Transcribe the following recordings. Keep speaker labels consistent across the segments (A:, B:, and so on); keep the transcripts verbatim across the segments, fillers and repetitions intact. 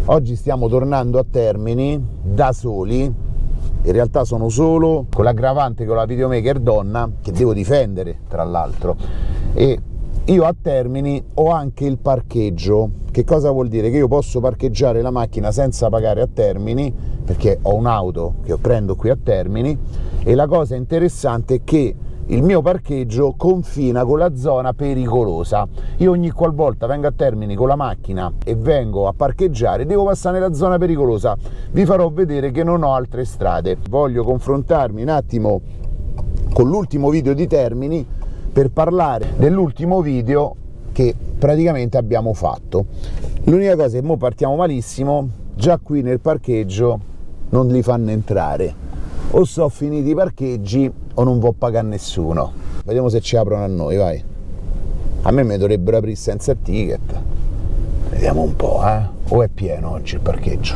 A: Oggi stiamo tornando a Termini da soli, in realtà sono solo con l'aggravante con la videomaker donna che devo difendere tra l'altro, e io a Termini ho anche il parcheggio. Che cosa vuol dire? Che io posso parcheggiare la macchina senza pagare a Termini, perché ho un'auto che prendo qui a Termini, e la cosa interessante è che il mio parcheggio confina con la zona pericolosa. Io ogni qualvolta vengo a Termini con la macchina e vengo a parcheggiare devo passare nella zona pericolosa. Vi farò vedere che non ho altre strade. Voglio confrontarmi un attimo con l'ultimo video di Termini per parlare dell'ultimo video che praticamente abbiamo fatto. L'unica cosa è che mo partiamo malissimo, già qui nel parcheggio non li fanno entrare. O sono finiti i parcheggi o non può pagare nessuno. Vediamo se ci aprono a noi, vai. A me mi dovrebbero aprire senza ticket. Vediamo un po', eh. O è pieno oggi il parcheggio?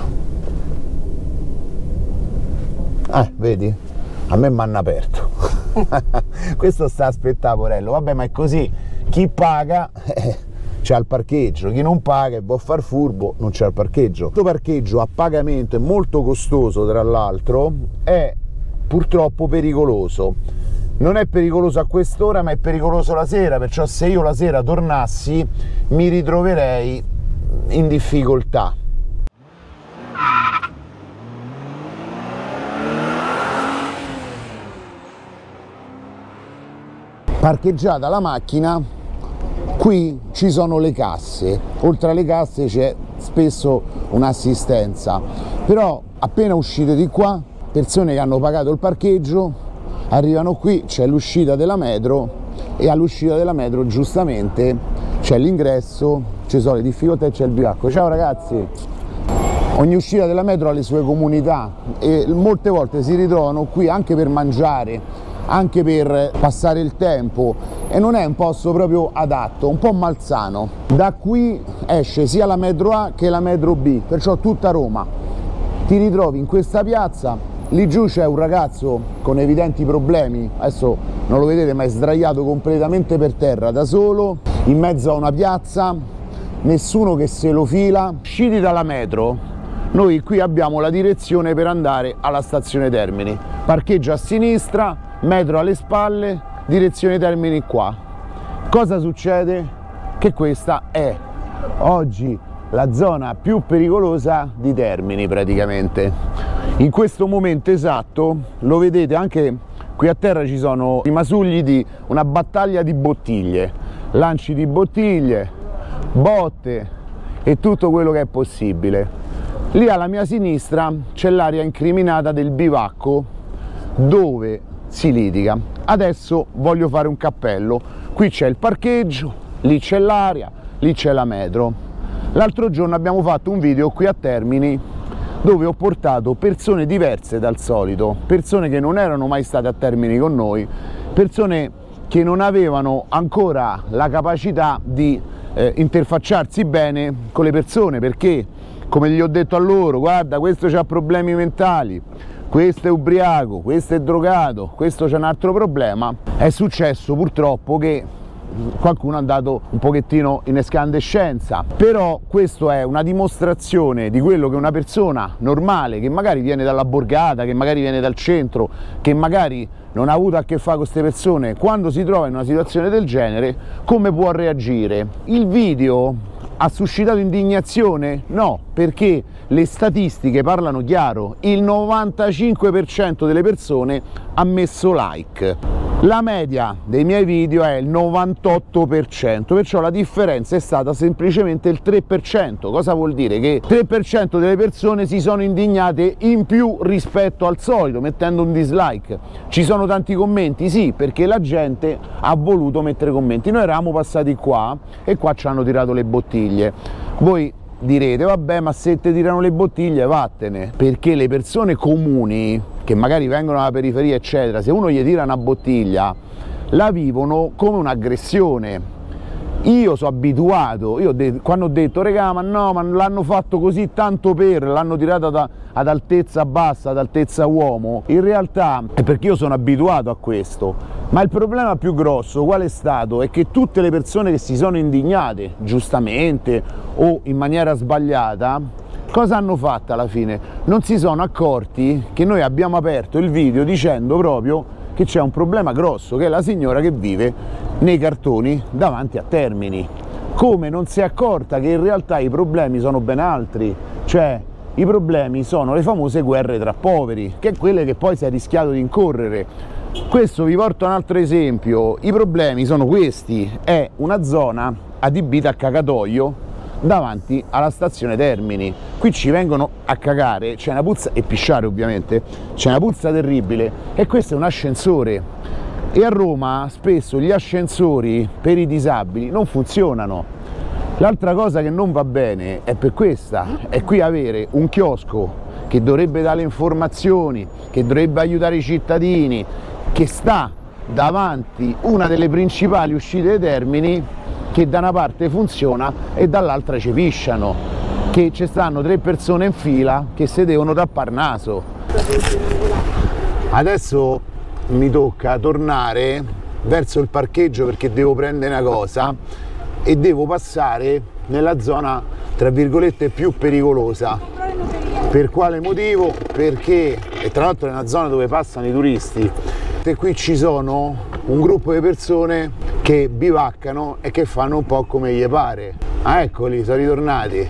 A: Eh, vedi? A me mi hanno aperto. Questo sta a aspettare, porello. Vabbè, ma è così. Chi paga eh, c'ha il parcheggio, chi non paga e può far furbo non c'ha il parcheggio. Questo parcheggio a pagamento è molto costoso, tra l'altro, è purtroppo pericoloso. Non è pericoloso a quest'ora, ma è pericoloso la sera, perciò se io la sera tornassi mi ritroverei in difficoltà. Parcheggiata la macchina, qui ci sono le casse, oltre alle casse c'è spesso un'assistenza, però appena uscite di qua, persone che hanno pagato il parcheggio arrivano qui, c'è l'uscita della metro e all'uscita della metro giustamente c'è l'ingresso, ci sono le difficoltà e c'è il bivacco. Ciao ragazzi! Ogni uscita della metro ha le sue comunità e molte volte si ritrovano qui anche per mangiare, anche per passare il tempo, e non è un posto proprio adatto, un po' malsano. Da qui esce sia la metro A che la metro B, perciò tutta Roma. Ti ritrovi in questa piazza, lì giù c'è un ragazzo con evidenti problemi, adesso non lo vedete ma è sdraiato completamente per terra da solo, in mezzo a una piazza, nessuno che se lo fila. Usciti dalla metro, noi qui abbiamo la direzione per andare alla stazione Termini, parcheggio a sinistra, metro alle spalle, direzione Termini qua. Cosa succede? Che questa è oggi la zona più pericolosa di Termini praticamente. In questo momento esatto, lo vedete anche qui a terra, ci sono i rimasugli di una battaglia di bottiglie, lanci di bottiglie, botte e tutto quello che è possibile. Lì alla mia sinistra c'è l'area incriminata del bivacco dove si litiga. Adesso voglio fare un cappello. Qui c'è il parcheggio, lì c'è l'area, lì c'è la metro. L'altro giorno abbiamo fatto un video qui a Termini dove ho portato persone diverse dal solito, persone che non erano mai state a Termini con noi, persone che non avevano ancora la capacità di eh, interfacciarsi bene con le persone, perché come gli ho detto a loro, guarda, questo c'ha problemi mentali, questo è ubriaco, questo è drogato, questo c'è un altro problema. È successo purtroppo che qualcuno è andato un pochettino in escandescenza, però questo è una dimostrazione di quello che una persona normale, che magari viene dalla borgata, che magari viene dal centro, che magari non ha avuto a che fare con queste persone, quando si trova in una situazione del genere, come può reagire. Il video ha suscitato indignazione? No, perché le statistiche parlano chiaro, il novantacinque per cento delle persone ha messo like. La media dei miei video è il novantotto per cento, perciò la differenza è stata semplicemente il tre per cento. Cosa vuol dire? Che il tre per cento delle persone si sono indignate in più rispetto al solito, mettendo un dislike. Ci sono tanti commenti? Sì, perché la gente ha voluto mettere commenti. Noi eravamo passati qua e qua ci hanno tirato le bottiglie. Voi direte, vabbè, ma se ti tirano le bottiglie vattene, perché le persone comuni che magari vengono dalla periferia eccetera, se uno gli tira una bottiglia la vivono come un'aggressione. Io sono abituato, io ho detto, quando ho detto regà ma no, ma l'hanno fatto così tanto per, l'hanno tirata da, ad altezza bassa, ad altezza uomo, in realtà è perché io sono abituato a questo. Ma il problema più grosso qual è stato? È che tutte le persone che si sono indignate, giustamente o in maniera sbagliata, Cosa hanno fatto alla fine? Non si sono accorti che noi abbiamo aperto il video dicendo proprio che c'è un problema grosso, che è la signora che vive nei cartoni davanti a Termini. Come non si è accorta che in realtà i problemi sono ben altri, cioè i problemi sono le famose guerre tra poveri, che è quelle che poi si è rischiato di incorrere. Questo vi porto un altro esempio, i problemi sono questi, è una zona adibita a cagatoio davanti alla stazione Termini. Qui ci vengono a cagare, c'è una puzza, e pisciare ovviamente, c'è una puzza terribile, e questo è un ascensore, e a Roma spesso gli ascensori per i disabili non funzionano. L'altra cosa che non va bene è per questa, è qui avere un chiosco che dovrebbe dare informazioni, che dovrebbe aiutare i cittadini, che sta davanti una delle principali uscite dei Termini, che da una parte funziona e dall'altra ci pisciano, che ci stanno tre persone in fila che si devono tappare il naso. Adesso mi tocca tornare verso il parcheggio perché devo prendere una cosa e devo passare nella zona tra virgolette più pericolosa. Per quale motivo? Perché, e tra l'altro è una zona dove passano i turisti, e qui ci sono un gruppo di persone che bivaccano e che fanno un po' come gli pare. Ah, eccoli, sono ritornati.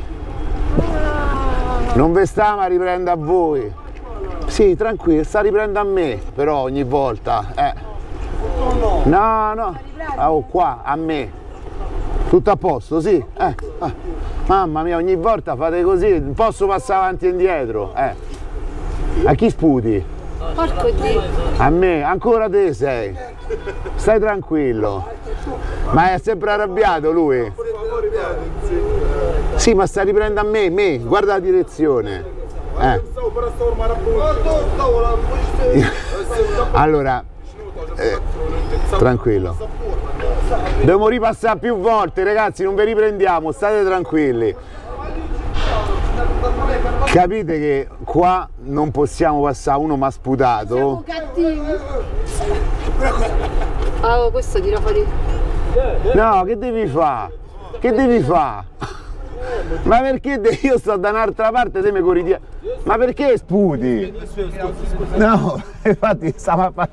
A: Non ve stiamo a riprendere a voi. Sì, tranquillo, sta riprendendo a me, però ogni volta. Eh. No, no. Oh, qua, a me. Tutto a posto, sì. Eh. Ah. Mamma mia, ogni volta fate così, non posso passare avanti e indietro. Eh. A chi sputi?
B: Porco Dio.
A: A me, ancora te sei. Stai tranquillo. Ma è sempre arrabbiato lui? Sì, ma sta riprendendo a me, me, guarda la direzione. Eh. Allora, eh, tranquillo. Dobbiamo ripassare più volte, ragazzi, non vi riprendiamo, state tranquilli. Capite che qua non possiamo passare, uno mi ha sputato.
B: Siamo cattivi. Oh, questo tira fuori.
A: No, che devi fare? Che devi fare? Ma perché io sto da un'altra parte e te mi corri dietro? Ma perché sputi? No, infatti stava a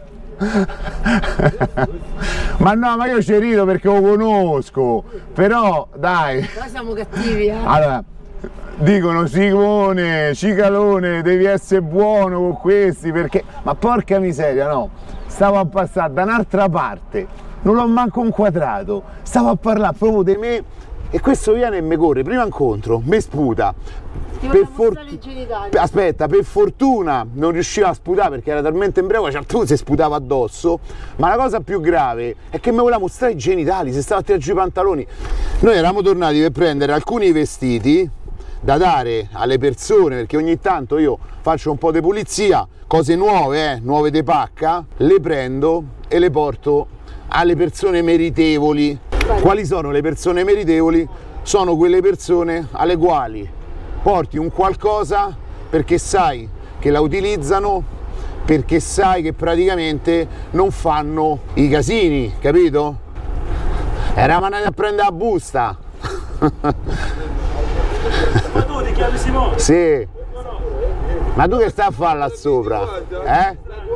A: ma no, ma io ci rido perché lo conosco, però dai.
B: Noi siamo cattivi, eh.
A: Allora, dicono Simone, Cicalone, devi essere buono con questi perché... Ma porca miseria, no, stavo a passare da un'altra parte, non l'ho manco inquadrato, stavo a parlare proprio di me e questo viene e mi corre, prima incontro, mi sputa. Per for... Aspetta, per fortuna non riusciva a sputare perché era talmente embriaco che certo si sputava addosso, ma la cosa più grave è che mi voleva mostrare i genitali, si stava a tirare giù i pantaloni. Noi eravamo tornati per prendere alcuni vestiti da dare alle persone, perché ogni tanto io faccio un po' di pulizia, cose nuove, eh, nuove de pacca, le prendo e le porto alle persone meritevoli. Quali sono le persone meritevoli? Sono quelle persone alle quali porti un qualcosa perché sai che la utilizzano, perché sai che praticamente non fanno i casini, capito? Eravamo andati a prendere la busta.
C: Ma tu ti chiami Simone?
A: Sì. Ma tu che stai a fare là sopra? Eh?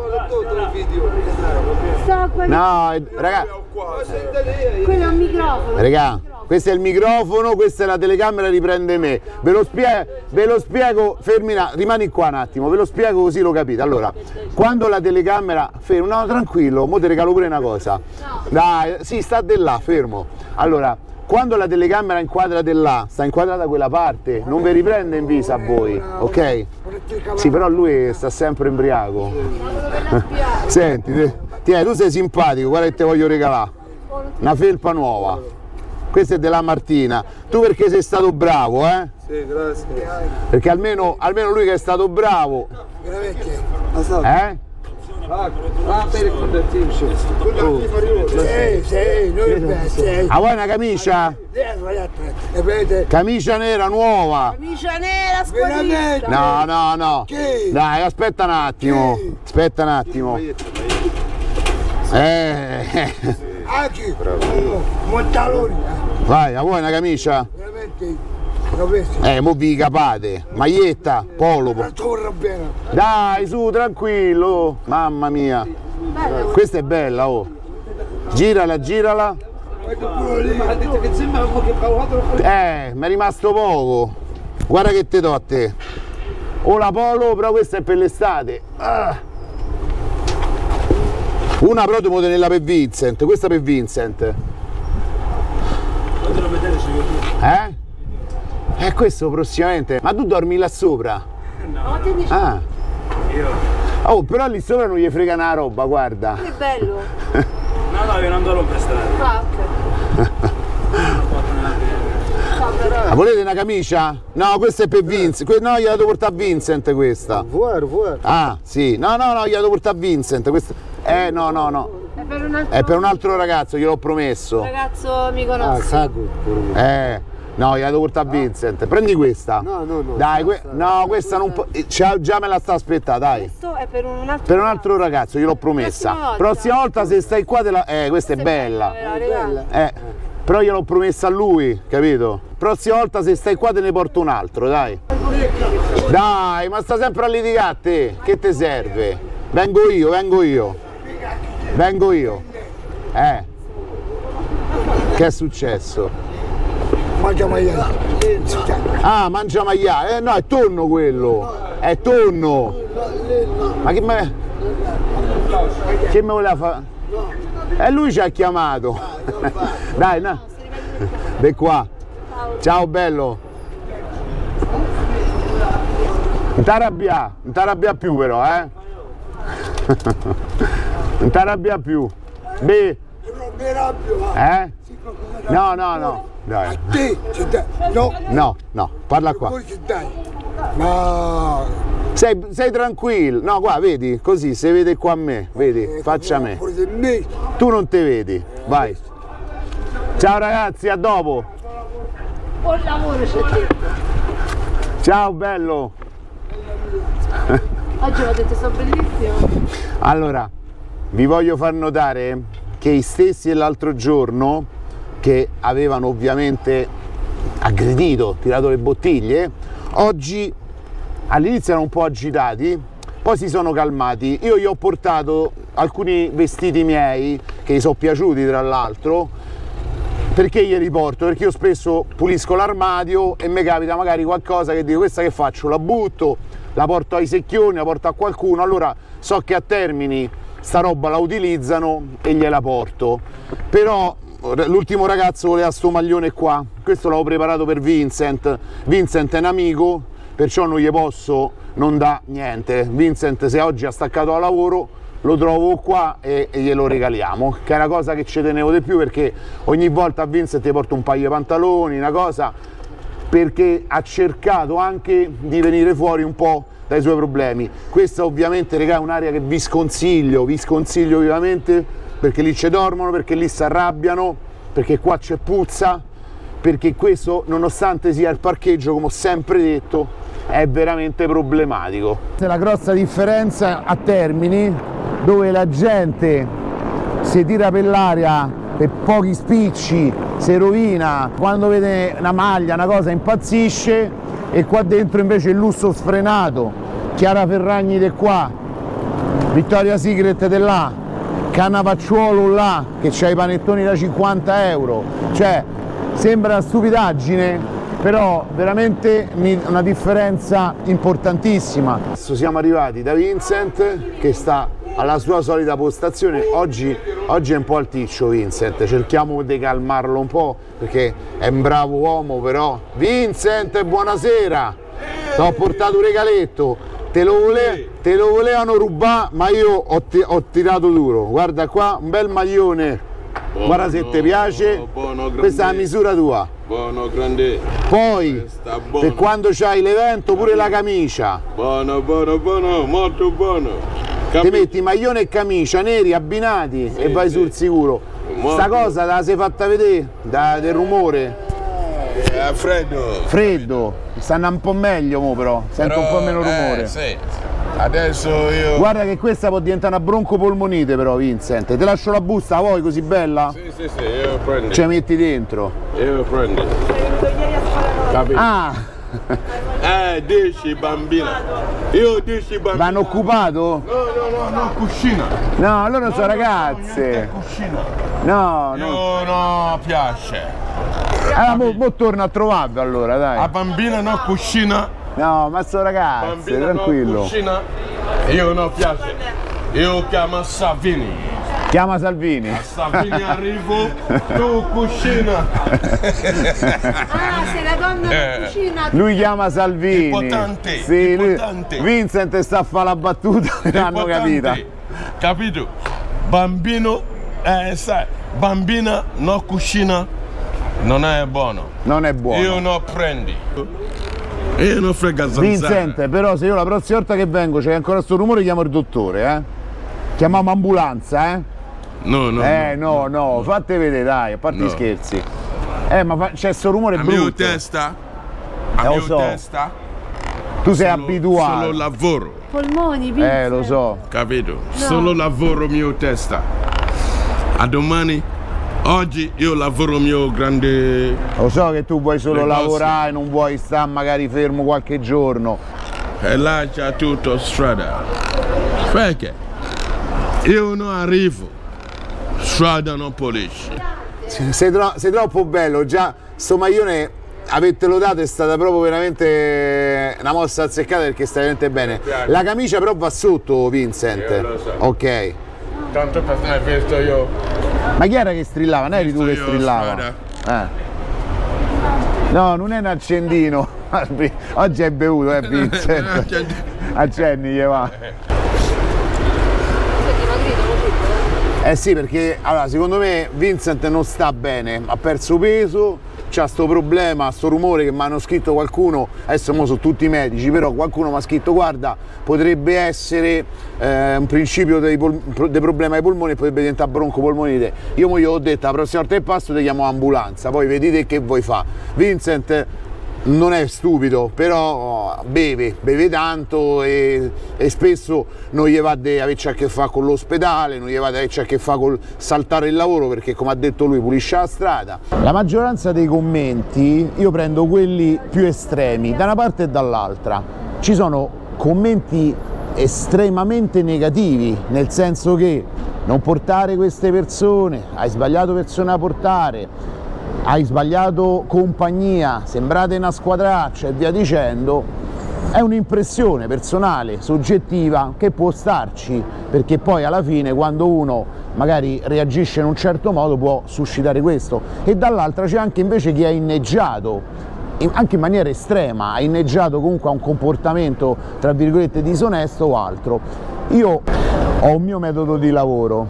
A: No, raga.
B: Quello è un microfono.
A: Raga, questo è il microfono, questa è la telecamera, riprende me. Ve lo, spie ve lo spiego, fermina, rimani qua un attimo, ve lo spiego così lo capite. Allora, quando la telecamera, fermo, no tranquillo, mo ti regalo pure una cosa. Dai, sì, sta di là, fermo. Allora, quando la telecamera inquadra di là, sta inquadrata da quella parte, non vi riprende in visa a voi, ok? Sì, però lui sta sempre embriaco. Senti, te, tieni, tu sei simpatico, guarda che te voglio regalare. Una felpa nuova. Questa è della Martina. Tu perché sei stato bravo, eh?
D: Sì, grazie.
A: Perché almeno, almeno lui che è stato bravo. Eh?
D: Ah, per il contattivo. Sì, sì, noi sì.
A: Ah, vuoi una camicia? Camicia nera nuova.
B: Camicia nera, squadrita.
A: No, no, no.
D: Chi?
A: Dai, aspetta un attimo. Aspetta un attimo. Eh.
D: Anche. Montaloni.
A: Vai, vuoi una camicia?
D: Veramente.
A: Eh, mo vi capate. Maglietta, polo. Dai, su, tranquillo. Mamma mia. Questa è bella, oh. Girala, girala. Eh, mi è rimasto poco. Guarda che te do a te. O la polo, però questa è per l'estate. Ah. Una però devo tenerla per Vincent, questa per Vincent. Eh? Eh, questo prossimamente. Ma tu dormi là sopra?
B: No.
A: Ah. Oh, però lì sopra non gli frega una roba, guarda.
B: Che bello.
C: No, no, io non dovrò prestare.
B: Ah, ok.
A: Ma volete una camicia? No, questa è per Vincent. Que no, gliela devo portare a Vincent questa.
D: Vuoi, vuoi?
A: Ah, sì. No, no, no, gliela devo portare a Vincent. Questa... Eh, no, no, no.
B: È per un altro,
A: È per un altro ragazzo, gliel'ho promesso.
B: ragazzo amico
D: Ah,
B: nostro.
D: cago.
A: Eh, no, gliela devo portare a Vincent. Prendi questa.
D: No, no, no.
A: Dai, que no, questa non può. Già me la sta aspettando, dai.
B: Questo è per un altro,
A: Per un altro ragazzo, gliel'ho promessa.
B: Prossima volta.
A: Prossima volta se stai qua te la. Eh, questa è bella.
B: Me la regala.
A: Eh, però gliel'ho promessa a lui, capito? Prossima volta se stai qua te ne porto un altro, dai. Dai, ma sta sempre a litigare a te. Che ti serve? Vengo io, vengo io. Vengo io. Eh. Che è successo?
D: Mangia maiale.
A: Ah, mangia maiale. Eh no, è tonno quello. È tonno. Ma che me. Che me voleva fare? E lui ci ha chiamato. Dai, no. Di qua. Ciao bello. Non t'arrabbia, non t'arrabbia più però, eh. Non t'arrabbia più. Beh. Eh? No, no, no. Dai.
D: No.
A: No, no, parla qua.
D: Ma
A: Sei, sei tranquillo. No, qua, vedi, così, se vede qua a me, vedi, faccia a me. Tu non te vedi, vai. Ciao ragazzi, a dopo.
B: Buon lavoro, c'è te.
A: Ciao bello.
B: Oggi mi ha detto sono bellissimo.
A: Allora, vi voglio far notare che i stessi dell'altro giorno, che avevano ovviamente aggredito, tirato le bottiglie, oggi all'inizio erano un po' agitati, poi si sono calmati. Io gli ho portato alcuni vestiti miei che gli sono piaciuti, tra l'altro. Perché glieli porto? Perché io spesso pulisco l'armadio e mi capita magari qualcosa che dico: questa che faccio? La butto, la porto ai secchioni, la porto a qualcuno, allora so che a Termini sta roba la utilizzano e gliela porto. Però l'ultimo ragazzo voleva sto maglione qua, questo l'avevo preparato per Vincent. Vincent è un amico, perciò non gli posso non dà niente. Vincent, se oggi ha staccato da lavoro, lo trovo qua e, e glielo regaliamo, che è una cosa che ci tenevo di più, perché ogni volta a Vincent ti porto un paio di pantaloni, una cosa, perché ha cercato anche di venire fuori un po' dai suoi problemi. Questa ovviamente, regà, è un'area che vi sconsiglio, vi sconsiglio vivamente, perché lì ci dormono, perché lì si arrabbiano, perché qua c'è puzza, perché questo, nonostante sia il parcheggio, come ho sempre detto, è veramente problematico. C'è la grossa differenza a Termini, dove la gente si tira per l'aria per pochi spicci, si rovina, quando vede una maglia, una cosa, impazzisce, e qua dentro invece il lusso sfrenato. Chiara Ferragni di qua, Victoria's Secret di là, Cannavacciuolo là, che c'ha i panettoni da cinquanta euro, cioè sembra una stupidaggine, però veramente una differenza importantissima. Adesso siamo arrivati da Vincent, che sta alla sua solita postazione. Oggi, oggi è un po' alticcio Vincent, cerchiamo di calmarlo un po', perché è un bravo uomo. Però Vincent, buonasera, ti ho portato un regaletto, te lo, vole, te lo volevano rubare, ma io ho, ho tirato duro. Guarda qua, un bel maglione, buono, guarda se ti piace, buono, questa è la misura tua.
E: Buono, grande.
A: Poi per quando c'hai l'evento pure la camicia.
E: Buono, buono, buono, molto buono.
A: Ti metti maglione e camicia neri abbinati, sì, e vai, sì, sul sicuro. Molto. Sta cosa te la sei fatta vedere da, del rumore?
E: È freddo.
A: Freddo, stanno un po' meglio mo, però, sento un po' meno rumore.
E: Eh, sì. Adesso io...
A: Guarda che questa può diventare una broncopolmonite però, Vincent. Te lascio la busta, vuoi, così bella?
E: Sì, sì, sì, io prendo.
A: Ce la metti dentro.
E: Io prendo. Capito?
A: Ah,
E: Eh, dieci bambina. Io dieci bambina.
A: l'hanno occupato?
E: No, no, no, no, cucina.
A: No, allora sono
E: No,
A: ragazze.
E: no, cucina.
A: No, no.
E: Io no piace.
A: Allora, mo, mo torno a trovarvi allora,
E: A
A: dai.
E: bambina no cucina.
A: No, ma sono ragazze,
E: Bambina
A: tranquillo.
E: no cucina. Io no piace. Io chiamo Savini.
A: Chiama Salvini.
E: Savini arrivo, tu cucina.
B: Ah, se la donna
E: Eh.
B: non cucina.
A: Lui chiama Salvini.
E: Importante,
A: Sì, lui-
E: importante.
A: Vincent sta a fare la battuta, l'hanno capita.
E: Importante. Capito? Bambino, eh, sai, bambina no cucina non è buono.
A: Non è buono.
E: Io non prendi. Io non frega zanzara.
A: Vincent, però se io la prossima volta che vengo c'è ancora sto rumore, chiamo il dottore, eh? Chiamiamo ambulanza, eh?
E: No, no.
A: eh no, no, fate vedere, dai, a parte
E: No.
A: gli scherzi. Eh, ma fa- c'è sto rumore
E: A mio
A: brutto.
E: testa. A
A: Eh, lo
E: mio
A: so.
E: testa.
A: Tu sei
E: solo-
A: abituato.
E: Solo lavoro,
B: Polmoni, Vincent.
A: Eh, lo so.
E: capito? Solo lavoro mio testa. A domani, oggi io lavoro mio grande.
A: Lo so che tu vuoi solo
E: Negozio.
A: lavorare, non vuoi stare magari fermo qualche giorno.
E: E là c'è tutto strada. Perché? Io non arrivo. Strada non pulisce.
A: Sei, tro- sei troppo bello, già sto maglione avertelo dato è stata proprio veramente una mossa azzeccata perché stai veramente bene. La camicia però va sotto, Vincent.
E: Io lo so.
A: Ok.
E: Tanto per te hai visto io.
A: Ma chi era che strillava? Non eri tu che
E: Visto io,
A: strillava? Eh. No, non è un accendino. Oggi hai bevuto, eh, Vincent. Accenni, gli va. Eh sì, perché allora, secondo me Vincent non sta bene, ha perso peso, c'ha sto problema, sto rumore che mi hanno scritto qualcuno, adesso mo sono tutti medici, però qualcuno mi ha scritto guarda, potrebbe essere eh, un principio dei, pol- dei problemi ai polmoni e potrebbe diventare broncopolmonite. Io mo gli ho detto la prossima volta che passo ti chiamo ambulanza, poi vedete che vuoi fa. Vincent non è stupido, però beve, beve tanto e, e spesso non gli va di averci a che fare con l'ospedale, non gli va di averci a che fare col saltare il lavoro perché come ha detto lui pulisce la strada. La maggioranza dei commenti io prendo quelli più estremi da una parte e dall'altra. Ci sono commenti estremamente negativi, nel senso che non portare queste persone, hai sbagliato persone a portare, hai sbagliato compagnia, sembrate una squadraccia e via dicendo. È un'impressione personale, soggettiva, che può starci, perché poi alla fine quando uno magari reagisce in un certo modo può suscitare questo. E dall'altra c'è anche invece chi ha inneggiato, anche in maniera estrema, ha inneggiato comunque a un comportamento tra virgolette disonesto o altro. Io ho un mio metodo di lavoro,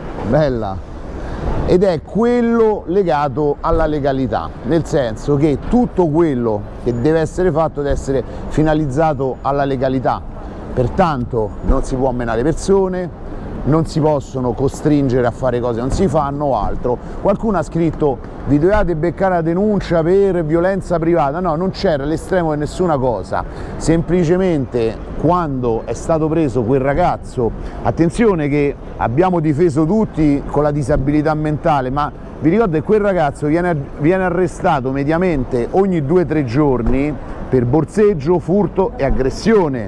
A: bella, ed è quello legato alla legalità, nel senso che tutto quello che deve essere fatto deve essere finalizzato alla legalità, pertanto non si può menare persone, non si possono costringere a fare cose che non si fanno o altro. Qualcuno ha scritto vi dovevate beccare la denuncia per violenza privata, no, non c'era l'estremo di nessuna cosa, semplicemente quando è stato preso quel ragazzo, attenzione che abbiamo difeso tutti con la disabilità mentale, ma vi ricordo che quel ragazzo viene, viene arrestato mediamente ogni due o tre giorni per borseggio, furto e aggressione,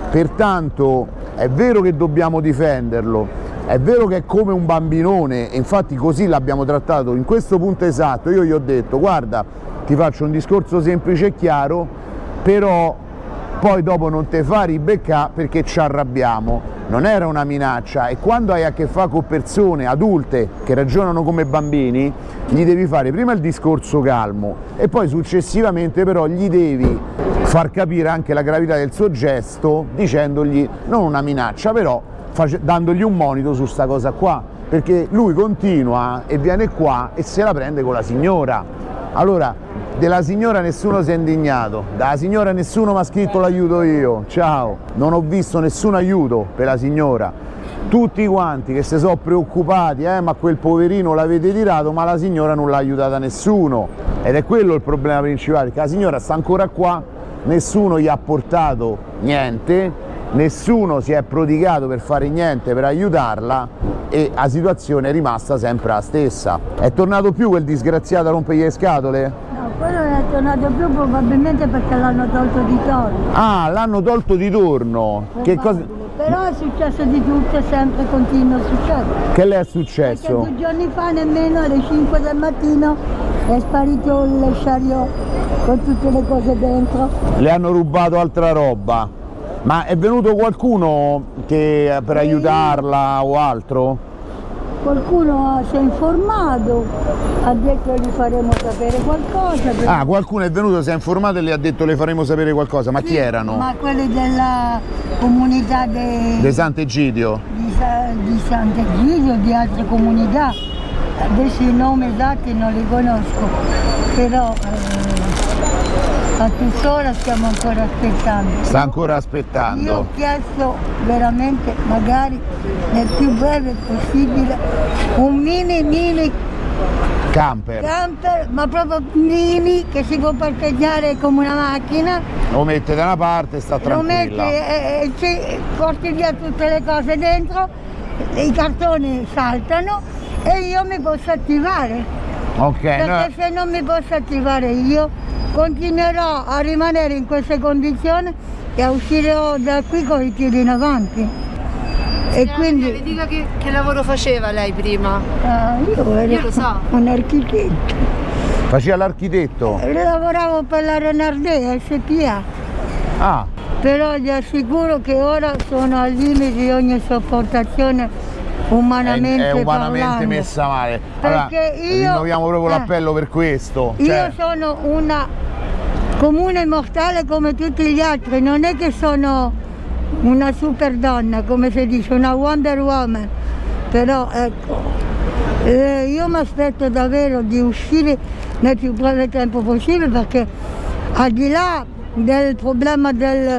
A: pertanto è vero che dobbiamo difenderlo, è vero che è come un bambinone e infatti così l'abbiamo trattato in questo punto esatto. Io gli ho detto guarda, ti faccio un discorso semplice e chiaro, però poi dopo non te fa ribeccare perché ci arrabbiamo. Non era una minaccia e quando hai a che fare con persone adulte che ragionano come bambini gli devi fare prima il discorso calmo e poi successivamente però gli devi far capire anche la gravità del suo gesto dicendogli non una minaccia però dandogli un monito su sta cosa qua, perché lui continua e viene qua e se la prende con la signora. Allora della signora nessuno si è indignato, dalla signora nessuno mi ha scritto l'aiuto io, ciao, non ho visto nessun aiuto per la signora, tutti quanti che si sono preoccupati, eh, ma quel poverino l'avete tirato, ma la signora non l'ha aiutata nessuno ed è quello il problema principale, che la signora sta ancora qua, nessuno gli ha portato niente, nessuno si è prodigato per fare niente per aiutarla e la situazione è rimasta sempre la stessa. È tornato più quel disgraziato a rompere le scatole?
B: No, quello era
F: è tornato più probabilmente perché l'hanno tolto di torno.
A: Ah, l'hanno tolto di torno. Che cosa...
F: Però è successo di tutto, sempre continua a succedere.
A: Che le è
F: Perché
A: successo?
F: due giorni fa nemmeno alle cinque del mattino è sparito il chariot con tutte le cose dentro.
A: Le hanno rubato altra roba. Ma è venuto qualcuno che, per aiutarla o altro?
F: Qualcuno si è informato, ha detto che gli faremo sapere qualcosa. Per...
A: Ah, qualcuno è venuto, si è informato e le ha detto le faremo sapere qualcosa. Ma
F: sì,
A: chi erano?
F: Ma quelli della comunità de...
A: De Sant'Egidio?
F: Di, Sa... di Sant'Egidio, di altre comunità. Adesso i nomi esatti non li conosco, però eh, a tuttora stiamo ancora aspettando.
A: Sta ancora aspettando.
F: Io ho chiesto veramente, magari nel più breve possibile, un mini mini
A: Camper.
F: camper, ma proprio mini, che si può parcheggiare come una macchina.
A: Lo mette da una parte e sta
F: Lo
A: tranquilla.
F: metti e, e porti via tutte le cose dentro, i cartoni saltano e io mi posso attivare.
A: Ok,
F: Perché
A: no.
F: se non mi posso attivare io, continuerò a rimanere in queste condizioni e a uscire da qui con i piedi in avanti. E
B: Signora,
F: quindi
B: mi dica che, che lavoro faceva lei prima?
F: ah, io ero
B: Io lo so.
F: un architetto.
A: Faceva l'architetto?
F: Lavoravo per la Renardè S P A,
A: Ah,
F: però gli assicuro che ora sono al limite di ogni sopportazione umanamente
A: è, è umanamente
F: parlando.
A: messa male. Allora,
F: Perché io
A: rinnoviamo proprio
F: eh,
A: l'appello per questo.
F: Io
A: Cioè,
F: sono una comune mortale come tutti gli altri, non è che sono una super donna, come si dice, una Wonder Woman, però ecco, eh, io mi aspetto davvero di uscire nel più breve tempo possibile, perché al di là del problema del,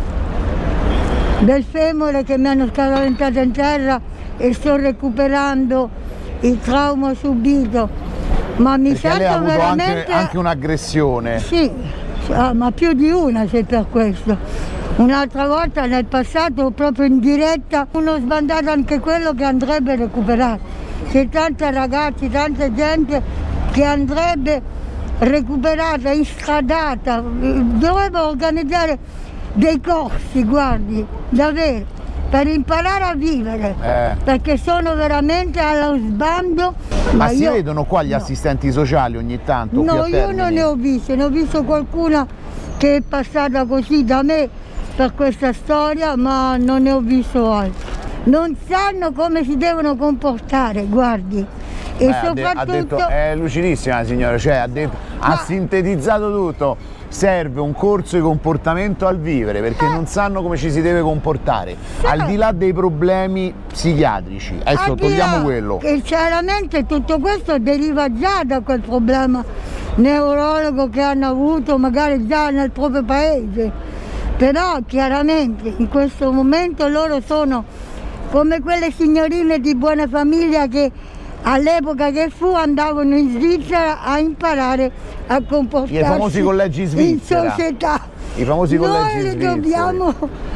F: del femore che mi hanno scaventato in terra e sto recuperando il trauma subito, ma mi
A: perché
F: sento
A: lei ha avuto
F: veramente...
A: anche, anche un'aggressione.
F: Sì, ah, ma più di una se per questo. Un'altra volta nel passato, proprio in diretta, uno sbandato anche quello che andrebbe recuperato. C'è tanta ragazzi, tanta gente che andrebbe recuperata, instradata. Dovrebbero organizzare dei corsi, guardi, davvero, per imparare a vivere,
A: Eh.
F: perché sono veramente allo sbando.
A: Ma si
F: io-
A: vedono qua gli
F: no.
A: assistenti sociali ogni tanto? qui
F: No,
A: a
F: io non
A: Termini?
F: ne ho viste, ne ho visto qualcuna che è passata così da me per questa storia, ma non ne ho visto altro. Non sanno come si devono comportare, guardi. E
A: Eh, ha de-
F: soprattutto...
A: ha detto, è lucidissima la signora, cioè ha, detto, ha
F: Ma-
A: sintetizzato tutto. Serve un corso di comportamento al vivere perché non sanno come ci si deve comportare, al di là dei problemi psichiatrici. Adesso
F: Al di
A: togliamo
F: là
A: quello.
F: Che chiaramente tutto questo deriva già da quel problema neurologo che hanno avuto magari già nel proprio paese. Però chiaramente in questo momento loro sono come quelle signorine di buona famiglia che all'epoca che fu andavano in Svizzera a imparare a comportarsi
A: I famosi collegi
F: in
A: svizzera.
F: società.
A: I famosi collegi
F: Noi li
A: svizzeri.
F: dobbiamo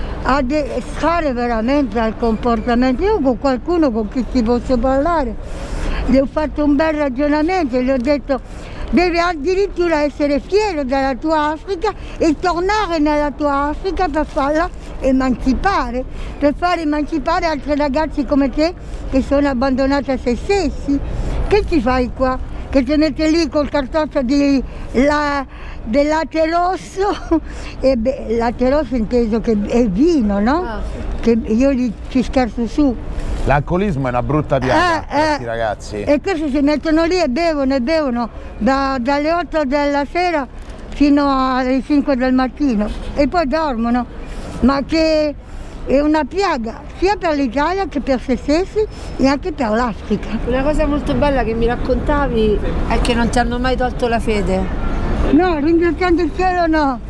F: addestrare veramente al comportamento. Io con qualcuno con chi ci posso parlare, gli ho fatto un bel ragionamento, gli ho detto devi addirittura essere fiero della tua Africa e tornare nella tua Africa per farla emancipare, per far emancipare altri ragazzi come te che sono abbandonati a se stessi. Che ci fai qua? Che ti metti lì col cartoccio di la, del latte rosso, e beh, latte rosso inteso che è vino, no?
B: Ah,
F: Che io gli, ci scherzo su.
A: L'alcolismo è una brutta piaga,
F: Eh,
A: questi
F: eh.
A: ragazzi.
F: E questi si mettono lì e bevono e bevono da- dalle otto della sera fino alle cinque del mattino e poi dormono, ma che è una piaga sia per l'Italia che per se stessi e anche per l'Africa.
B: Una cosa molto bella che mi raccontavi è che non ti hanno mai tolto la fede.
F: No, ringraziando il cielo no,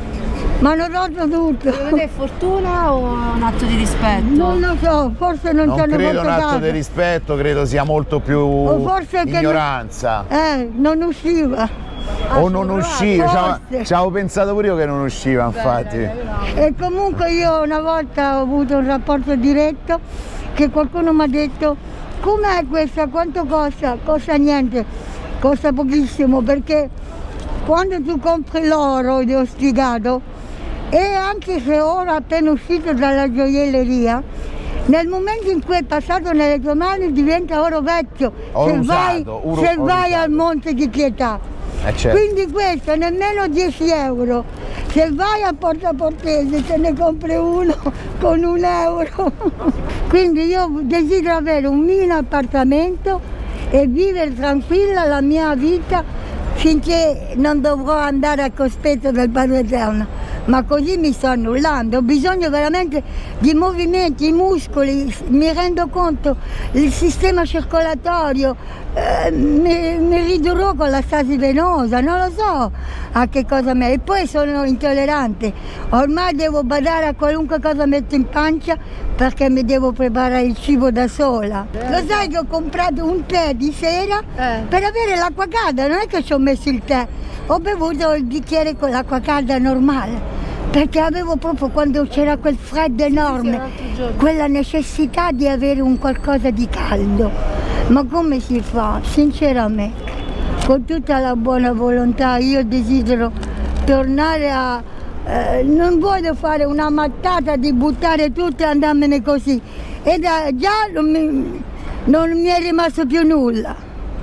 F: ma hanno tolto tutto.
B: Secondo te è fortuna o un atto di rispetto?
F: Non lo so, forse non,
A: Non
F: ci hanno
A: credo
F: fatto
A: un atto
F: caso.
A: di rispetto, credo sia molto più
F: O forse che non-
A: ignoranza.
F: Eh, non usciva.
A: O non usciva, c'avevo-
F: Forse.
A: c'avevo pensato pure io che non usciva, infatti.
F: E comunque io una volta ho avuto un rapporto diretto che qualcuno mi ha detto com'è questa, quanto costa? Costa niente, costa pochissimo perché quando tu compri l'oro di Ostigato, e anche se ora appena uscito dalla gioielleria, nel momento in cui è passato nelle tue mani diventa oro vecchio,
A: Oro
F: se
A: usato,
F: vai,
A: oro-
F: se
A: oro
F: vai
A: usato.
F: al Monte di Pietà.
A: Eh, certo.
F: Quindi questo nemmeno dieci euro, se vai a Porta Portese te ne compri uno con un euro. Quindi io desidero avere un mini appartamento e vivere tranquilla la mia vita finché non dovrò andare al cospetto del Padre Eterno. Ma così mi sto annullando, ho bisogno veramente di movimenti, i muscoli, mi rendo conto, il sistema circolatorio, eh, mi, mi ridurrò con la stasi venosa, non lo so a che cosa me. E poi sono intollerante, ormai devo badare a qualunque cosa metto in pancia perché mi devo preparare il cibo da sola. Lo sai che ho comprato un tè di sera
B: Eh.
F: per avere l'acqua calda, non è che ci ho messo il tè, ho bevuto il bicchiere con l'acqua calda normale. Perché avevo proprio, quando c'era quel freddo enorme,
B: l'altro giorno.
F: quella necessità di avere un qualcosa di caldo. Ma come si fa? Sinceramente, con tutta la buona volontà, io desidero tornare a... Eh, non voglio fare una mattata di buttare tutto e andarmene così. E da, già non mi, non mi è rimasto più nulla.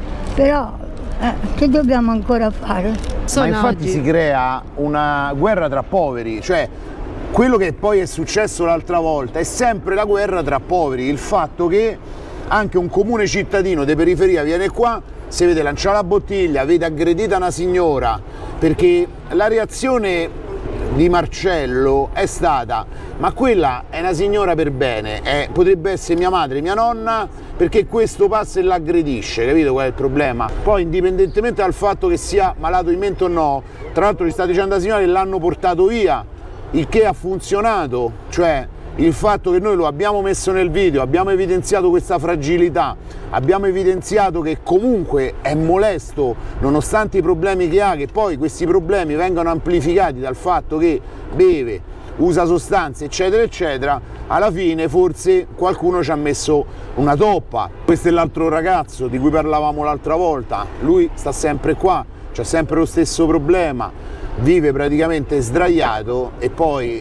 F: Però, eh, che dobbiamo ancora fare?
A: Ma infatti si crea una guerra tra poveri, cioè quello che poi è successo l'altra volta è sempre la guerra tra poveri, il fatto che anche un comune cittadino di periferia viene qua, si vede lanciare la bottiglia, vede aggredita una signora, perché la reazione di Marcello è stata: ma quella è una signora per bene, eh, potrebbe essere mia madre, mia nonna, perché questo passa e l'aggredisce, capito qual è il problema? Poi indipendentemente dal fatto che sia malato di mente o no, tra l'altro gli sta dicendo alla signora che l'hanno portato via, il che ha funzionato, cioè il fatto che noi lo abbiamo messo nel video, abbiamo evidenziato questa fragilità, abbiamo evidenziato che comunque è molesto nonostante i problemi che ha, che poi questi problemi vengono amplificati dal fatto che beve, usa sostanze eccetera eccetera, alla fine forse qualcuno ci ha messo una toppa. Questo è l'altro ragazzo di cui parlavamo l'altra volta, lui sta sempre qua, c'ha sempre lo stesso problema, vive praticamente sdraiato e poi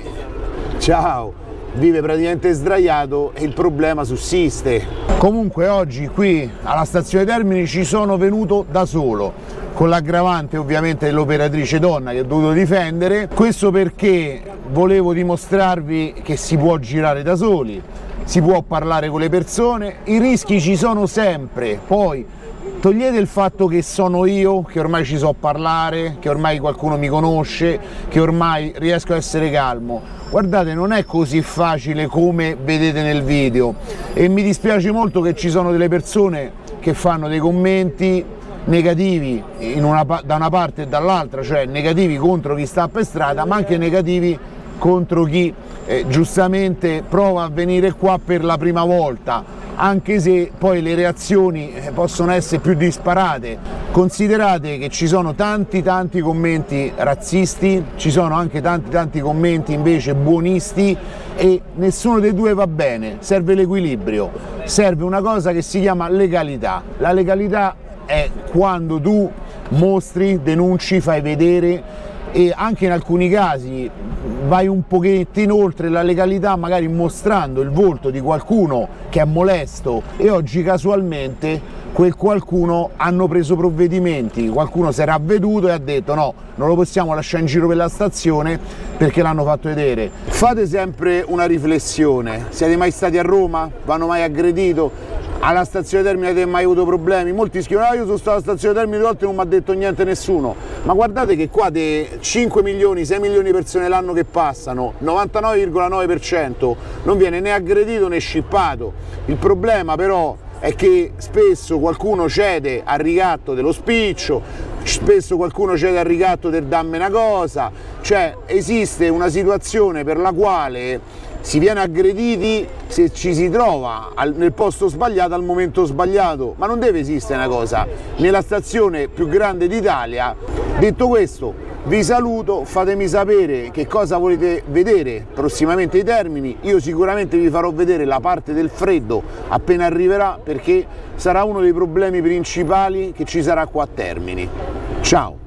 A: ciao, vive praticamente sdraiato e il problema sussiste. Comunque oggi qui alla stazione Termini ci sono venuto da solo, con l'aggravante ovviamente dell'operatrice donna che ho dovuto difendere, questo perché volevo dimostrarvi che si può girare da soli, si può parlare con le persone, i rischi ci sono sempre, poi togliete il fatto che sono io, che ormai ci so parlare, che ormai qualcuno mi conosce, che ormai riesco a essere calmo. Guardate, non è così facile come vedete nel video e mi dispiace molto che ci sono delle persone che fanno dei commenti negativi in una, da una parte e dall'altra, cioè negativi contro chi sta per strada, ma anche negativi contro chi eh, giustamente prova a venire qua per la prima volta, anche se poi le reazioni possono essere più disparate. Considerate che ci sono tanti tanti commenti razzisti, ci sono anche tanti tanti commenti invece buonisti e nessuno dei due va bene, serve l'equilibrio, serve una cosa che si chiama legalità. La legalità è quando tu mostri, denunci, fai vedere e anche in alcuni casi vai un pochettino oltre la legalità, magari mostrando il volto di qualcuno che è molesto, e oggi casualmente quel qualcuno hanno preso provvedimenti, qualcuno si era avveduto e ha detto no, non lo possiamo lasciare in giro per la stazione perché l'hanno fatto vedere. Fate sempre una riflessione, siete mai stati a Roma? Vanno mai aggredito? Alla stazione Termini avete mai avuto problemi? Molti scrivono, ah, io sono stato alla stazione Termini due volte e non mi ha detto niente nessuno, ma guardate che qua dei cinque milioni, sei milioni di persone l'anno che passano, novantanove virgola nove per cento non viene né aggredito né scippato. Il problema però è che spesso qualcuno cede al ricatto dello spiccio, spesso qualcuno cede al ricatto del dammi una cosa, cioè esiste una situazione per la quale si viene aggrediti se ci si trova al, nel posto sbagliato al momento sbagliato, ma non deve esistere una cosa nella stazione più grande d'Italia. Detto questo, vi saluto, fatemi sapere che cosa volete vedere prossimamente ai Termini, io sicuramente vi farò vedere la parte del freddo appena arriverà, perché sarà uno dei problemi principali che ci sarà qua a Termini. Ciao!